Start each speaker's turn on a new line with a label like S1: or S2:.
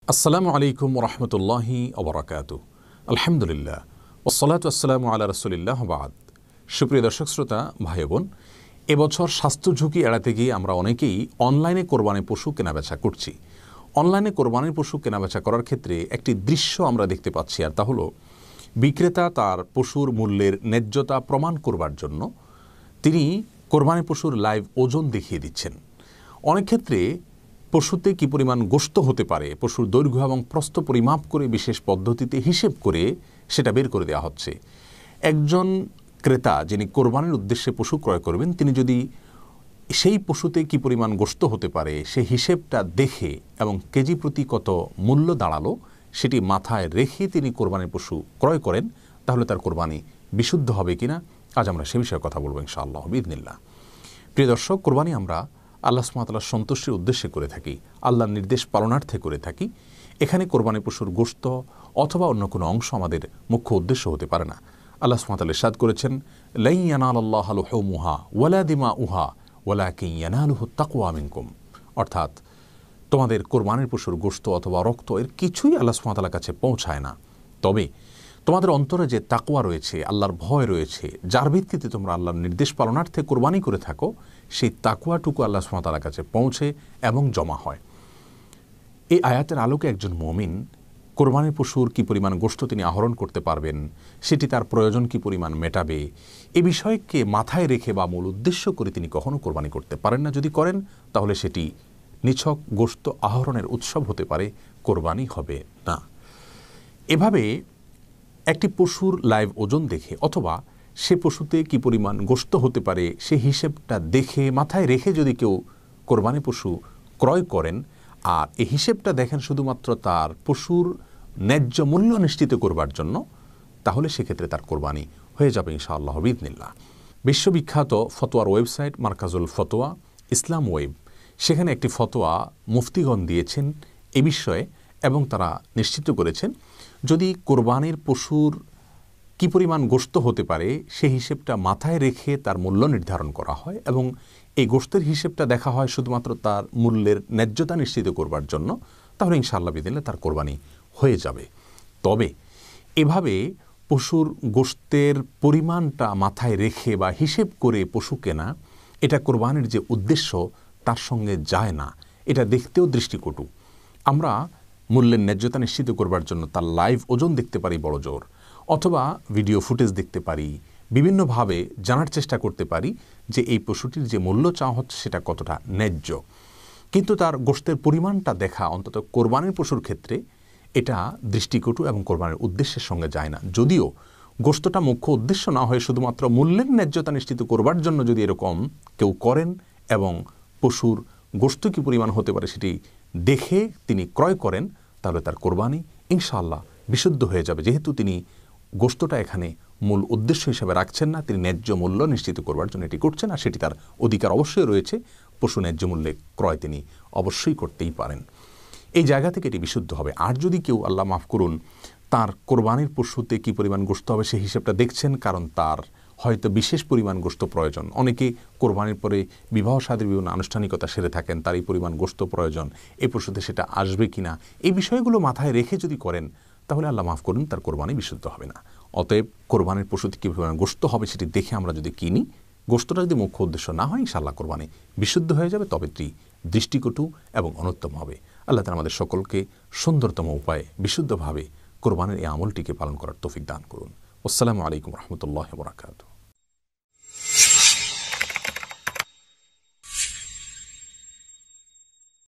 S1: আসসালামু আলাইকুম রহমতুল্লাহি ওবরাকাতু। আলহামদুলিল্লাহ ওসসালাতু ওয়াসসালামু আলা রাসূলিল্লাহ বাদ। সুপ্রিয় দর্শক শ্রোতা ভাই বোন, এবছর স্বাস্থ্য ঝুঁকি এড়াতে গিয়ে আমরা অনেকেই অনলাইনে কোরবানি পশু কেনাবেচা করছি। অনলাইনে কোরবানির পশু কেনাবেচা করার ক্ষেত্রে একটি দৃশ্য আমরা দেখতে পাচ্ছি, আর তা হলো বিক্রেতা তার পশুর মূল্যের ন্যায্যতা প্রমাণ করবার জন্য তিনি কোরবানি পশুর লাইভ ওজন দেখিয়ে দিচ্ছেন। অনেক ক্ষেত্রে পশুতে কী পরিমাণ গোশত হতে পারে, পশুর দৈর্ঘ্য এবং প্রস্থ পরিমাপ করে বিশেষ পদ্ধতিতে হিসেব করে সেটা বের করে দেওয়া হচ্ছে। একজন ক্রেতা যিনি কোরবানির উদ্দেশ্যে পশু ক্রয় করবেন, তিনি যদি সেই পশুতে কী পরিমাণ গোশত হতে পারে সেই হিসেবটা দেখে এবং কেজি প্রতি কত মূল্য দাঁড়ালো সেটি মাথায় রেখে তিনি কোরবানির পশু ক্রয় করেন, তাহলে তার কোরবানি বিশুদ্ধ হবে কিনা আজ আমরা সে বিষয়ে কথা বলবো ইনশাআল্লাহ বিইذনিল্লাহ। প্রিয় দর্শক, কোরবানি আমরা আল্লাহ সুবহানাহু ওয়া তাআলার সন্তুষ্টির উদ্দেশ্যে করে থাকি, আল্লাহর নির্দেশ পালনার্থে করে থাকি। এখানে কোরবানি পশুর গোশত অথবা অন্য কোনো অংশ আমাদের মুখ্য উদ্দেশ্য হতে পারে না। আল্লাহ সুবহানাহু ওয়া তাআলা ইরশাদ করেছেন, লা ইয়ানালাল্লাহু লুহুমুহা ওয়ালা দিমাউহা ওয়ালাকিন ইয়ানালুহুত তাকওয়া মিনকুম, অর্থাৎ তোমাদের কোরবানির পশুর গোশত অথবা রক্ত এর কিছুই আল্লাহ সুবহানাহু ওয়া তাআলার কাছে পৌঁছায় না, তবে তোমাদের অন্তরে যে তাকওয়া রয়েছে, আল্লাহর ভয় রয়েছে, যার ভিত্তিতে তোমরা আল্লাহর নির্দেশ পালনার্থে কোরবানি করে থাকো, সেই তাকওয়াটুকু আল্লাহ সুবহানাহু ওয়া তাআলার কাছে পৌঁছে এবং জমা হয়। এই আয়াতের আলোকে একজন মুমিন কোরবানির পশুর কী পরিমাণ গোশত তিনি আহরণ করতে পারবেন, সেটি তার প্রয়োজন কী পরিমাণ মেটাবে, এ বিষয়কে মাথায় রেখে বা মূল উদ্দেশ্য করে তিনি কখনো কোরবানি করতে পারেন না। যদি করেন তাহলে সেটি নিছক গোশত আহরণের উৎসব হতে পারে, কোরবানি হবে না। এভাবে একটি পশুর লাইভ ওজন দেখে অথবা সে পশুতে কী পরিমাণ গোশত হতে পারে সে হিসেবটা দেখে মাথায় রেখে যদি কেউ কোরবানি পশু ক্রয় করেন, আর এই হিসেবটা দেখেন শুধুমাত্র তার পশুর ন্যায্য মূল্য নিশ্চিত করবার জন্য, তাহলে সেক্ষেত্রে তার কোরবানি হয়ে যাবে ইনশাআল্লাহ বিইذনিল্লাহ। বিশ্ববিখ্যাত ফতোয়ার ওয়েবসাইট মারকাজুল ফতোয়া ইসলাম ওয়েব, সেখানে একটি ফতোয়া মুফতিগণ দিয়েছেন এ বিষয়ে এবং তারা নিশ্চিত করেছেন যদি কোরবানির পশুর কী পরিমাণ গোশত হতে পারে সেই হিসেবটা মাথায় রেখে তার মূল্য নির্ধারণ করা হয় এবং এই গোশতের হিসেবটা দেখা হয় শুধুমাত্র তার মূল্যের ন্যায্যতা নিশ্চিত করবার জন্য, তাহলে ইনশাআল্লাহ বিইذনিল্লাহ তার কোরবানি হয়ে যাবে। তবে এভাবে পশুর গোশতের পরিমাণটা মাথায় রেখে বা হিসেব করে পশু কেনা, এটা কোরবানির যে উদ্দেশ্য তার সঙ্গে যায় না, এটা দেখতেও দৃষ্টিকটু। আমরা মূল্যের ন্যায্যতা নিশ্চিত করবার জন্য তার লাইভ ওজন দেখতে পারি বড় জোর, অথবা ভিডিও ফুটেজ দেখতে পারি, বিভিন্নভাবে জানার চেষ্টা করতে পারি যে এই পশুটির যে মূল্য চাওয়া হচ্ছে সেটা কতটা ন্যায্য, কিন্তু তার গোশতের পরিমাণটা দেখা অন্তত কোরবানির পশুর ক্ষেত্রে এটা দৃষ্টিকটু এবং কোরবানির উদ্দেশ্যের সঙ্গে যায় না। যদিও গোশতটা মুখ্য উদ্দেশ্য না হয়ে শুধুমাত্র মূল্যের ন্যায্যতা নিশ্চিত করবার জন্য যদি এরকম কেউ করেন এবং পশুর গোশত কী পরিমাণ হতে পারে সেটি দেখে তিনি ক্রয় করেন, তাহলে তার কোরবানি ইনশাআল্লাহ বিশুদ্ধ হয়ে যাবে, যেহেতু তিনি গোশতটা এখানে মূল উদ্দেশ্য হিসেবে রাখছেন না, তিনি ন্যায্য মূল্য নিশ্চিত করবার জন্য এটি করছেন, আর সেটি তার অধিকার অবশ্যই রয়েছে। পশু ন্যায্য মূল্যে ক্রয় তিনি অবশ্যই করতেই পারেন, এই জায়গা থেকে এটি বিশুদ্ধ হবে। আর যদি কেউ আল্লাহ মাফ করুন তার কোরবানির পশুতে কী পরিমাণ গোশত হবে সেই হিসেবটা দেখছেন, কারণ তার হয়তো বিশেষ পরিমাণ গোশত প্রয়োজন, অনেকে কোরবানির পরে বিবাহ শাদীর বিভিন্ন আনুষ্ঠানিকতা সেরে থাকেন, তার এই পরিমাণ গোশত প্রয়োজন, এই পশুতে সেটা আসবে কিনা, এই বিষয়গুলো মাথায় রেখে যদি করেন তাহলে আল্লাহ মাফ করুন তার কোরবানি বিশুদ্ধ হবে না। অতএব কোরবানির পশুতে কী পরিমাণ গোশত হবে সেটি দেখে আমরা যদি কিনি, গোশতটা যদি মুখ্য উদ্দেশ্য না হয় ইনশাআল্লাহ কোরবানি বিশুদ্ধ হয়ে যাবে, তবে এটি দৃষ্টিকটু এবং অনুত্তম হবে। আল্লাহ তাআলা আমাদের সকলকে সুন্দরতম উপায়ে বিশুদ্ধভাবে কোরবানির এই আমলটিকে পালন করার তৌফিক দান করুন। আসসালামু আলাইকুম রহমতুল্লাহি ওয়া বারাকাতুহু।